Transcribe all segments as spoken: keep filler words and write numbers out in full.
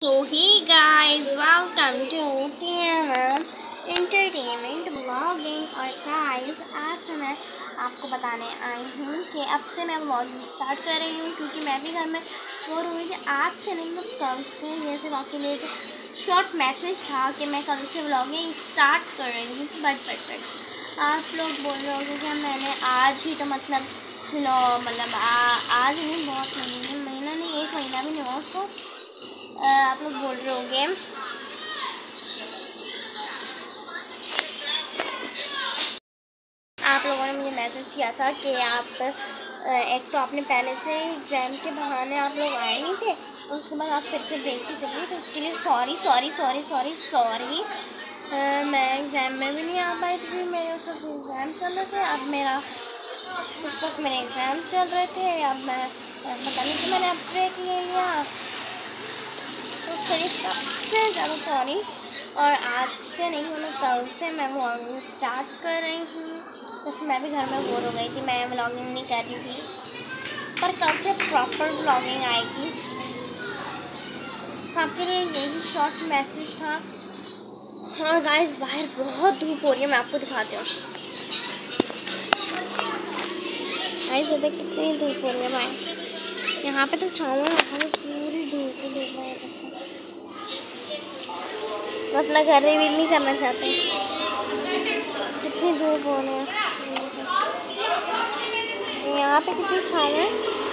So hey guys, welcome to T M M Entertainment Vlogging। और guys आज मैं आपको बताने आई हूँ कि अब से मैं व्लॉगिंग स्टार्ट कर रही हूँ, क्योंकि मैं भी घर में बोर हुई थी। आज से नहीं, मैं कल से। ये सिर्फ आपके लिए एक शॉर्ट मैसेज था कि मैं कल से व्लॉगिंग स्टार्ट कर रही हूँ। बट बट बट आप लोग बोल रहे होंगे कि मैंने आज ही तो मतलब लो मतलब आज नहीं, बहुत महीने महीना नहीं एक महीना भी नहीं हुआ उसको। आप लोग बोल रहे होंगे आप लोगों ने मुझे मैसेज किया था कि आप एक तो आपने पहले से एग्ज़ाम के बहाने आप लोग आए नहीं थे, और उसके बाद आप फिर से ब्रेक की चलिए, तो उसके लिए sorry sorry sorry sorry sorry मैं एग्ज़ाम में भी नहीं आ पाई थी। मेरे उस वक्त एग्ज़ाम चल रहे थे। अब मेरा उस वक्त मेरे एग्ज़ाम चल रहे थे अब मैं पता नहीं कि मैंने अब ब्रेक ले लिया, उसके लिए सबसे ज़्यादा सॉरी। और आज से नहीं, मतलब कल से मैं व्लॉगिंग स्टार्ट कर रही हूँ। वैसे मैं भी घर में बोर हो गई थी, मैं व्लॉगिंग नहीं कर रही थी, पर कल से प्रॉपर व्लॉगिंग आएगी। तो आपके लिए यही शॉर्ट मैसेज था। हाँ गाइस, बाहर बहुत धूप हो रही है, मैं आपको दिखाती हूँ। गाइस ये देखिए कितनी धूप हो रही है बाहर। यहाँ पे तो छाँव है, वहाँ पे पूरी धूप ही धूप है। तो अपना घर रिवील नहीं करना चाहते, कितनी धूप हो रही है। यहाँ पे कितनी छाँव है।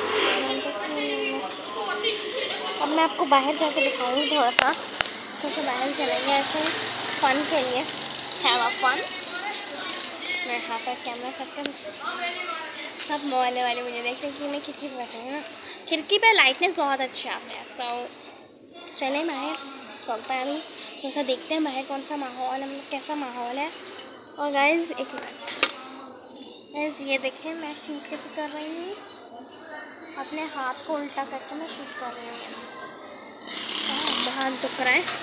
अब मैं आपको बाहर जाके दिखाऊंगी थोड़ा सा, तो फिर बाहर चलेंगे ऐसे फन के लिए, हैव अ फन। मैं यहाँ पर कैमरा सेट कर, सब मोहल्ले वाले मुझे देखते हैं कि मैं खिड़की पर बैठे हैं ना, खिड़की पे लाइटनेस बहुत अच्छी आती है। तो चलें बाहर, चलते हैं अभी थोड़ा सा, देखते हैं बाहर कौन सा माहौल है, मतलब कैसा माहौल है। और गाइस एक मिनट, गाइस ये देखें मैं शूट कैसे कर रही हूँ, अपने हाथ को उल्टा करके मैं शूट कर रही हूँ। बहुत दुख रहा है,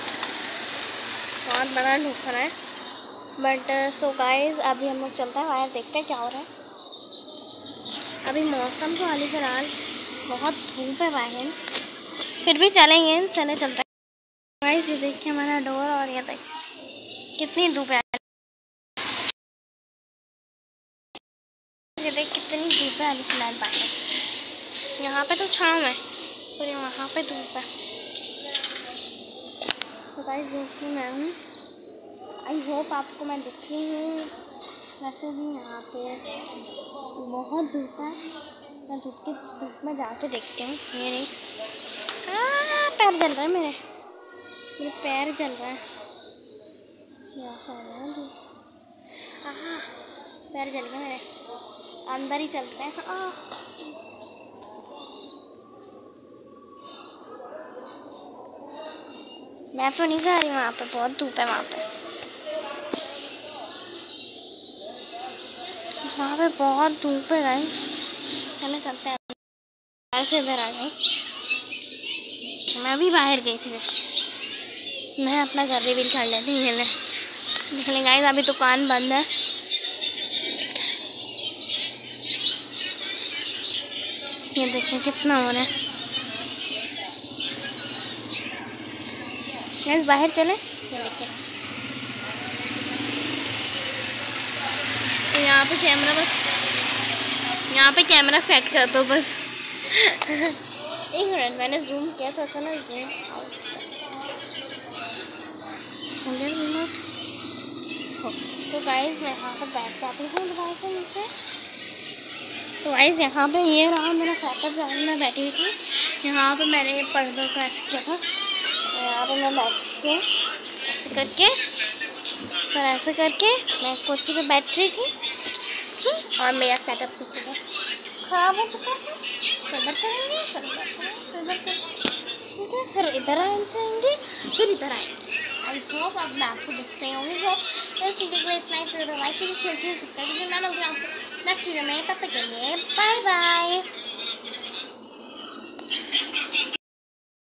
बहुत बड़ा दुख रहा है। बट सो गाइस अभी हम लोग चलते हैं बाहर, देखते हैं क्या हो रहा है। अभी मौसम तो हाल फिलहाल बहुत धूप है बाहर, फिर भी चलेंगे, चले चलते हैं। गाइस ये देखिए हमारा डोर, और ये देखिए कितनी धूप है। ये देख कितनी धूप है हाल फिलहाल बाहर। यहाँ पे तो छाँव है और वहाँ पे धूप है। तो गाइस देखिए मैं हूँ, आई होप आपको मैं दिख रही हूँ। वैसे भी यहाँ पे बहुत धूप है, मैं धूप की धूप में जाके देखती हूँ। ये नहीं, हाँ पैर जल रहा है मेरे मेरे पैर जल रहा है। यहाँ पैर जल गए मेरे, अंदर ही चलते हैं। हाँ मैं तो नहीं जा रही, वहाँ पे बहुत धूप है। वहाँ पे वहाँ पे बहुत धूप है गाइस, चले चलते हैं। बाहर से इधर आ गई, मैं भी बाहर गई थी, मैं अपना घर रिवील कर लेती हूँ। लेकिन गाइस अभी दुकान बंद है। ये देखिए कितना हो रहा है गाइस, बाहर चले। ये देखिए तो यहाँ पे कैमरा, बस यहाँ पे कैमरा सेट कर दो बस। एक मिनट, मैंने जूम किया था अच्छा ना, जूम रिमोट। तो गाइस मैं यहाँ पर बैठ जाती हूँ दोबारा से नीचे। तो गाइस यहाँ पे ये रहा मेरा सेटअप, जहाँ मैं बैठी हुई थी। यहाँ पे मैंने पर्दों का ऐसे किया था, यहाँ पे मैं बैठ के ऐसे करके, और ऐसे करके मैं कुर्सी पे बैठ रही थी, और मेरा सेटअप कुछ खराब हो चुका है। फिर इधर करेंगे, फिर इधर करेंगे, फिर इधर आ जाएंगे, फिर इधर आएंगे। आई होप अब मैं आपको दिख रही होंगी। तो इस वीडियो को इतना ही, फिर लाइक कीजिए, शेयर कीजिए, सब्सक्राइब कीजिए। मैं मिलती हूँ आपको नेक्स्ट वीडियो में, तब तक के लिए बाय बाय।